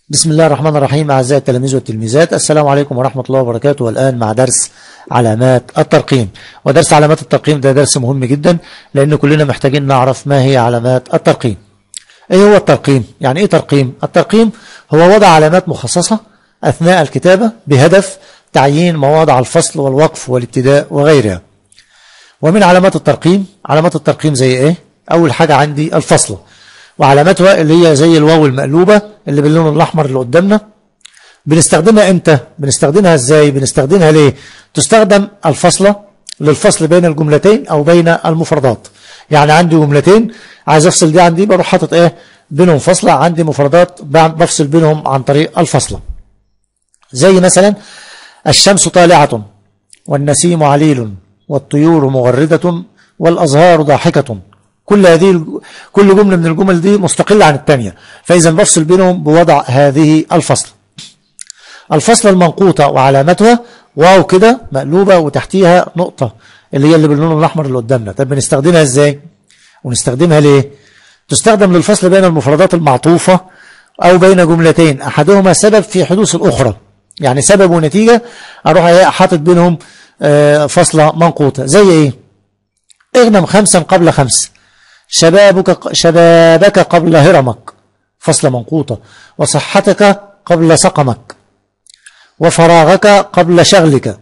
بسم الله الرحمن الرحيم. أعزائي التلاميذ والتلميذات، السلام عليكم ورحمة الله وبركاته. والآن مع درس علامات الترقيم. ودرس علامات الترقيم ده درس مهم جدا، لأن كلنا محتاجين نعرف ما هي علامات الترقيم. إيه هو الترقيم؟ يعني إيه ترقيم؟ الترقيم هو وضع علامات مخصصة أثناء الكتابة بهدف تعيين مواضع الفصل والوقف والابتداء وغيرها. ومن علامات الترقيم، علامات الترقيم زي إيه؟ أول حاجة عندي الفصلة، وعلاماتها اللي هي زي الواو المقلوبة اللي باللون الأحمر اللي قدامنا. بنستخدمها امتى؟ بنستخدمها ازاي؟ بنستخدمها ليه؟ تستخدم الفصلة للفصل بين الجملتين أو بين المفردات. يعني عندي جملتين عايز أفصل دي عن دي، بروح حاطط إيه؟ بينهم فصلة. عندي مفردات بفصل بينهم عن طريق الفصلة. زي مثلا الشمس طالعة والنسيم عليل والطيور مغردة والأزهار ضاحكة. كل جملة من الجمل دي مستقلة عن الثانية، فإذا بفصل بينهم بوضع هذه الفصل. الفصلة المنقوطة وعلامتها واو كده مقلوبة وتحتيها نقطة اللي هي اللي باللون الأحمر اللي قدامنا. طب بنستخدمها ازاي؟ ونستخدمها ليه؟ تستخدم للفصل بين المفردات المعطوفة أو بين جملتين أحدهما سبب في حدوث الأخرى. يعني سبب ونتيجة، أروح حاطط بينهم فصلة منقوطة. زي إيه؟ اغنم خمسا قبل خمس، شبابك قبل هرمك، فصل منقوطة. وصحتك قبل سقمك، وفراغك قبل شغلك،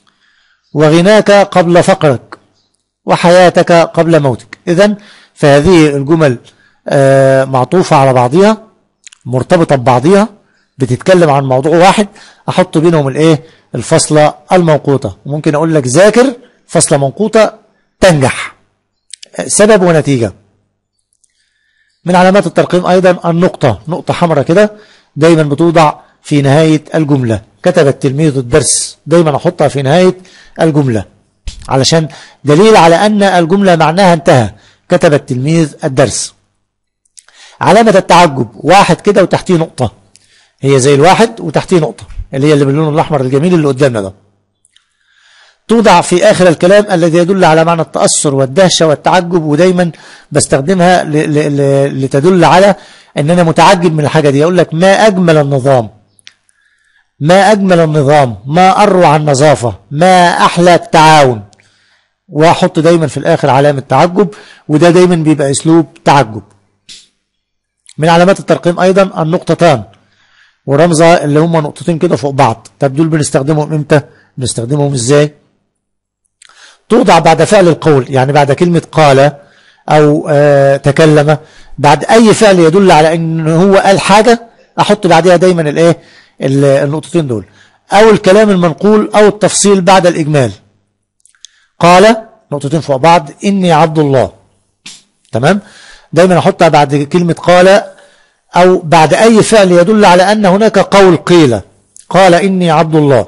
وغناك قبل فقرك، وحياتك قبل موتك. إذن فهذه الجمل معطوفة على بعضها، مرتبطة ببعضها، بتتكلم عن موضوع واحد، أحط بينهم الإيه؟ الفصلة المنقوطة. وممكن أقول لك ذاكر فصلة منقوطة تنجح، سبب ونتيجة. من علامات الترقيم أيضا النقطة، نقطة حمراء كده دايما بتوضع في نهاية الجملة. كتب التلميذ الدرس، دايما أحطها في نهاية الجملة علشان دليل على أن الجملة معناها انتهى. كتب التلميذ الدرس. علامة التعجب واحد كده وتحتيه نقطة، هي زي الواحد وتحتيه نقطة اللي هي اللي باللون الأحمر الجميل اللي قدامنا ده. توضع في آخر الكلام الذي يدل على معنى التأثر والدهشة والتعجب، ودايما بستخدمها لتدل على أن أنا متعجب من الحاجة دي. أقول لك ما أجمل النظام، ما أجمل النظام، ما أروع النظافة، ما أحلى التعاون. وأحط دايما في الآخر علامة تعجب، وده دايما بيبقى أسلوب تعجب. من علامات الترقيم أيضا النقطتان ورمزها اللي هم نقطتين كده فوق بعض. طب دول بنستخدمهم إمتى؟ بنستخدمهم إزاي؟ توضع بعد فعل القول، يعني بعد كلمة قال أو تكلم، بعد أي فعل يدل على أن هو قال حاجة أحط بعدها دايما الإيه؟ النقطتين دول. أو الكلام المنقول أو التفصيل بعد الإجمال. قال نقطتين فوق بعض، إني عبد الله. تمام؟ دايما أحطها بعد كلمة قال أو بعد أي فعل يدل على أن هناك قول قيل. قال إني عبد الله.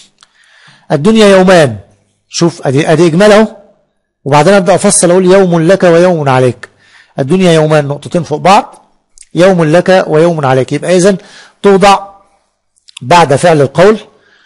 الدنيا يومان، شوف أدي إجماله، وبعدين أبدأ أفصل أقول يوم لك ويوم عليك. الدنيا يومان نقطتين فوق بعض، يوم لك ويوم عليك. يبقى إذن توضع بعد فعل القول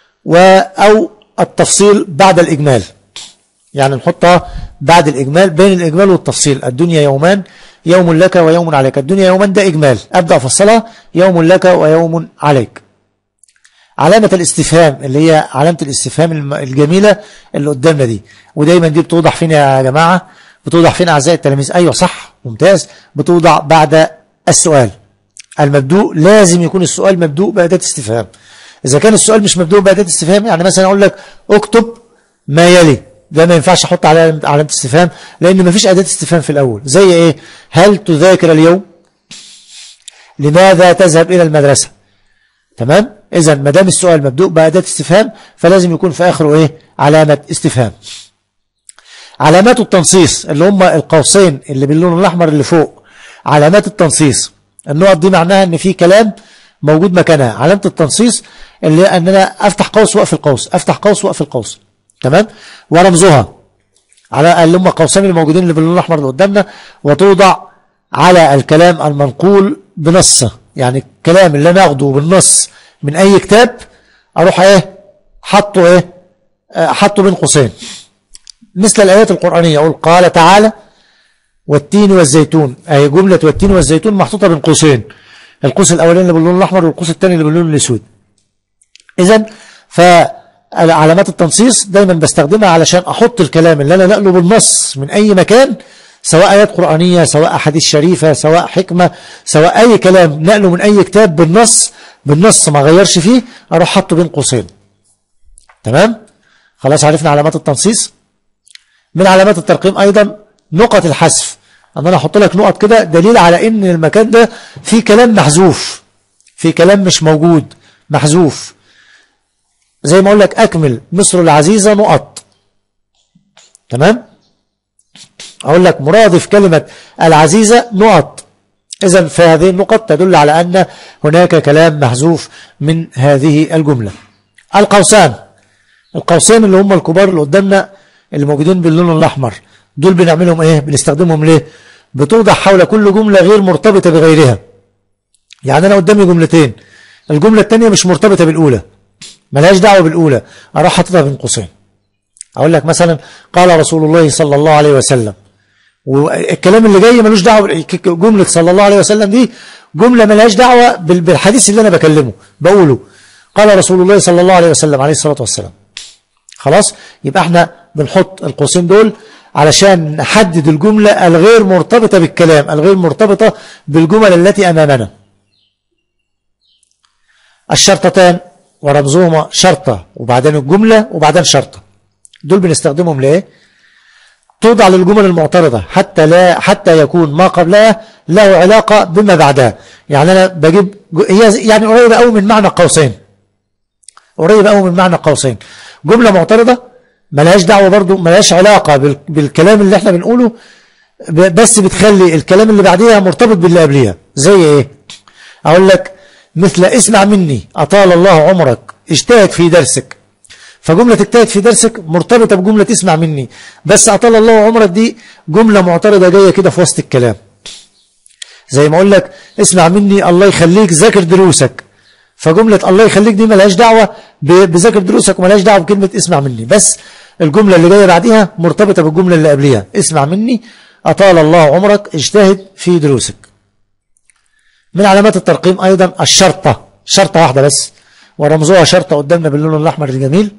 أو التفصيل بعد الإجمال، يعني نحطها بعد الإجمال بين الإجمال والتفصيل. الدنيا يومان، يوم لك ويوم عليك. الدنيا يومان ده إجمال، أبدأ أفصلها يوم لك ويوم عليك. علامة الاستفهام اللي هي علامة الاستفهام الجميلة اللي قدامنا دي، ودايما دي بتوضح فين يا جماعة؟ بتوضح فين أعزائي التلاميذ؟ أيوة صح، ممتاز. بتوضع بعد السؤال المبدوء. لازم يكون السؤال مبدوء بأداة استفهام. إذا كان السؤال مش مبدوء بأداة استفهام، يعني مثلا أقول لك اكتب ما يلي، ده ما ينفعش أحط علامة استفهام، لأن ما فيش أداة استفهام في الأول. زي إيه؟ هل تذاكر اليوم؟ لماذا تذهب إلى المدرسة؟ تمام؟ إذا ما دام السؤال مبدوء بأداة استفهام فلازم يكون في آخره إيه؟ علامة استفهام. علامات التنصيص اللي هم القوسين اللي باللون الأحمر اللي فوق، علامات التنصيص. النقط دي معناها إن في كلام موجود مكانها. علامة التنصيص اللي أن أنا أفتح قوس وأقفل قوس، أفتح قوس وأقفل قوس. تمام؟ ورمزها على اللي هم القوسين الموجودين اللي باللون الأحمر اللي قدامنا، وتوضع على الكلام المنقول بنصه. يعني الكلام اللي أنا أخده بالنص من أي كتاب أروح إيه؟ حطه إيه؟ حطه بين قوسين. مثل الآيات القرآنية، أقول قال تعالى والتين والزيتون، أي جملة والتين والزيتون محطوطة بين قوسين. القوس الاولاني اللي باللون الاحمر والقوس الثاني اللي باللون الاسود. اذا فعلامات التنصيص دايما بستخدمها علشان احط الكلام اللي انا نقله بالنص من اي مكان، سواء ايات قرآنية، سواء احاديث شريفة، سواء حكمة، سواء اي كلام نقله من اي كتاب بالنص ما غيرش فيه، اروح حطه بين قوسين. تمام؟ خلاص عرفنا علامات التنصيص. من علامات الترقيم ايضا نقط الحذف، ان انا احط لك نقط كده دليل على ان المكان ده فيه كلام محذوف، فيه كلام مش موجود محذوف. زي ما اقول لك اكمل مصر العزيزة نقط. تمام؟ اقول لك مرادف كلمة العزيزة نقط. اذا فهذه النقط تدل على ان هناك كلام محذوف من هذه الجملة. القوسين اللي هم الكبار اللي قدامنا اللي موجودين باللون الاحمر، دول بنعملهم ايه؟ بنستخدمهم ليه؟ بتوضح حول كل جملة غير مرتبطة بغيرها. يعني انا قدامي جملتين، الجملة الثانية مش مرتبطة بالاولى، ملهاش دعوة بالاولى، اروح حاططها بين قوسين. اقول لك مثلا قال رسول الله صلى الله عليه وسلم، والكلام اللي جاي ملوش دعوه، جمله صلى الله عليه وسلم دي جمله ملهاش دعوه بالحديث اللي انا بكلمه بقوله. قال رسول الله صلى الله عليه وسلم عليه الصلاه والسلام. خلاص، يبقى احنا بنحط القوسين دول علشان نحدد الجمله الغير مرتبطه بالكلام، الغير مرتبطه بالجمل التي امامنا. الشرطتان ورمزهما شرطه وبعدين الجمله وبعدين شرطه، دول بنستخدمهم ليه؟ توضع للجمل المعترضة حتى يكون ما قبلها له علاقة بما بعدها. يعني أنا بجيب هي يعني قريبة أوي من معنى قوسين، قريبة أوي من معنى قوسين. جملة معترضة ملهاش دعوة برضو، ملهاش علاقة بالكلام اللي احنا بنقوله، بس بتخلي الكلام اللي بعديها مرتبط باللي قبليها. زي ايه؟ أقول لك مثل اسمع مني أطال الله عمرك اجتهد في درسك. فجملة اجتهد في درسك مرتبطة بجملة اسمع مني، بس أطال الله عمرك دي جملة معترضة جاية كده في وسط الكلام. زي ما أقول لك اسمع مني الله يخليك ذاكر دروسك، فجملة الله يخليك دي ملهاش دعوة بذاكر دروسك وملهاش دعوة بكلمة اسمع مني، بس الجملة اللي جاية بعديها مرتبطة بالجملة اللي قبلها. اسمع مني أطال الله عمرك اجتهد في دروسك. من علامات الترقيم أيضا الشرطة، شرطة واحدة بس ورمزوها شرطة قدامنا باللون الأحمر الجميل،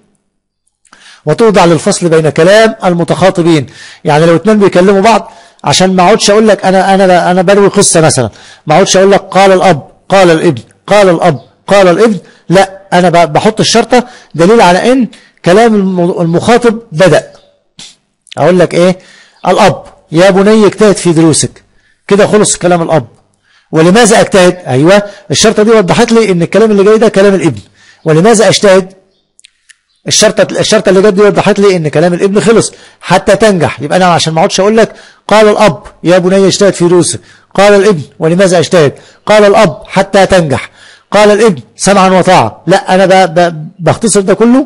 وتوضع للفصل بين كلام المتخاطبين. يعني لو اتنين بيكلموا بعض، عشان ما اقعدش اقول لك انا بروي قصه مثلا، ما اقعدش اقول لك قال الاب قال الابن قال الاب قال الابن، لا انا بحط الشرطه دليل على ان كلام المخاطب بدأ. اقول لك ايه؟ الاب يا بني اجتهد في دروسك، كده خلص كلام الاب. ولماذا اجتهد؟ ايوه الشرطه دي وضحت لي ان الكلام اللي جاي ده كلام الابن. ولماذا اجتهد؟ الشرطه اللي جت دي وضحت لي ان كلام الابن خلص حتى تنجح. يبقى انا عشان ما اقعدش اقول لك قال الاب يا بني اجتهد في دروسك، قال الابن ولماذا اجتهد، قال الاب حتى تنجح، قال الابن سمعا وطاعه، لا انا بختصر ده كله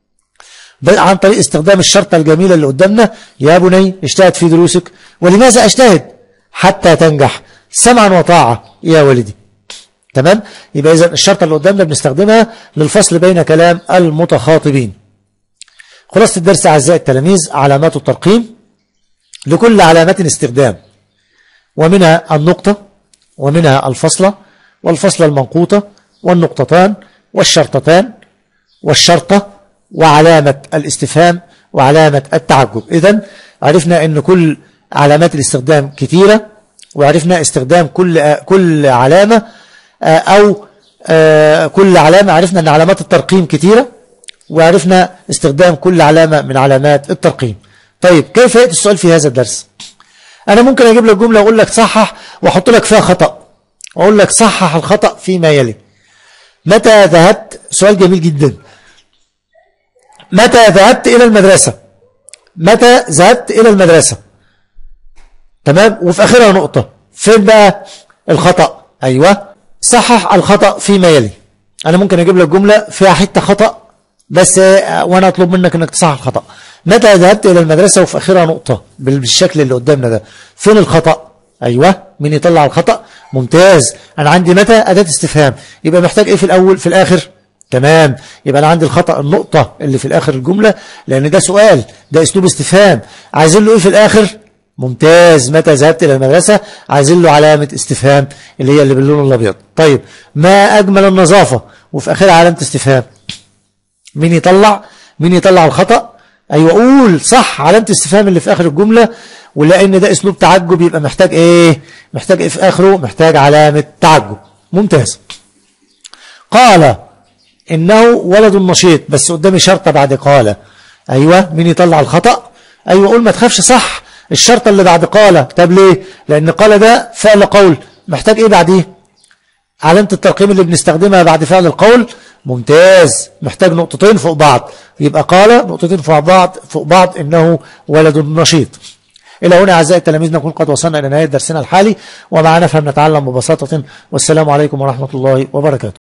عن طريق استخدام الشرطه الجميله اللي قدامنا، يا بني اجتهد في دروسك ولماذا اجتهد حتى تنجح سمعا وطاعه يا ولدي. تمام؟ يبقى إذن الشرطة اللي قدامنا بنستخدمها للفصل بين كلام المتخاطبين. خلاصة الدرس أعزائي التلاميذ، علامات الترقيم لكل علامات استخدام، ومنها النقطة ومنها الفصلة والفصلة المنقوطة والنقطتان والشرطتان والشرطة وعلامة الاستفهام وعلامة التعجب. إذن عرفنا أن كل علامات الاستخدام كثيرة، وعرفنا استخدام كل علامة أو كل علامة. عرفنا أن علامات الترقيم كثيرة، وعرفنا استخدام كل علامة من علامات الترقيم. طيب كيف يأتي السؤال في هذا الدرس؟ أنا ممكن أجيب لك جملة وأقول لك صحح وأحط لك فيها خطأ، وأقول لك صحح الخطأ فيما يلي. متى ذهبت؟ سؤال جميل جدا. متى ذهبت إلى المدرسة؟ متى ذهبت إلى المدرسة؟ تمام؟ وفي آخرها نقطة. فين بقى الخطأ؟ أيوة، صحح الخطأ فيما يلي. أنا ممكن أجيب لك جملة فيها حتة خطأ بس وأنا أطلب منك أنك تصحح الخطأ. متى ذهبت إلى المدرسة وفي آخرها نقطة بالشكل اللي قدامنا ده. فين الخطأ؟ أيوة، مين يطلع الخطأ؟ ممتاز. أنا عندي متى أداة استفهام، يبقى محتاج إيه في الأول في الآخر؟ تمام، يبقى أنا عندي الخطأ النقطة اللي في الآخر الجملة، لأن ده سؤال، ده أسلوب استفهام. عايزين له إيه في الآخر؟ ممتاز. متى ذهبت إلى المدرسة؟ عايزين له علامة استفهام اللي هي اللي باللون الأبيض. طيب ما أجمل النظافة، وفي آخرها علامة استفهام. مين يطلع الخطأ؟ أيوة قول صح، علامة استفهام اللي في آخر الجملة، ولأن ده أسلوب تعجب يبقى محتاج إيه في آخره؟ محتاج علامة تعجب. ممتاز. قال إنه ولد نشيط، بس قدامي شرطة بعد قال. أيوة مين يطلع الخطأ؟ أيوة قول ما تخافش صح، الشرطة اللي بعد قال. طب ليه؟ لأن قال ده فعل قول، محتاج إيه بعديه؟ علامة الترقيم اللي بنستخدمها بعد فعل القول. ممتاز، محتاج نقطتين فوق بعض، يبقى قال نقطتين فوق بعض إنه ولد نشيط. إلى هنا أعزائي التلاميذ نكون قد وصلنا إلى نهاية درسنا الحالي، ومعنا فهم نتعلم ببساطة. والسلام عليكم ورحمة الله وبركاته.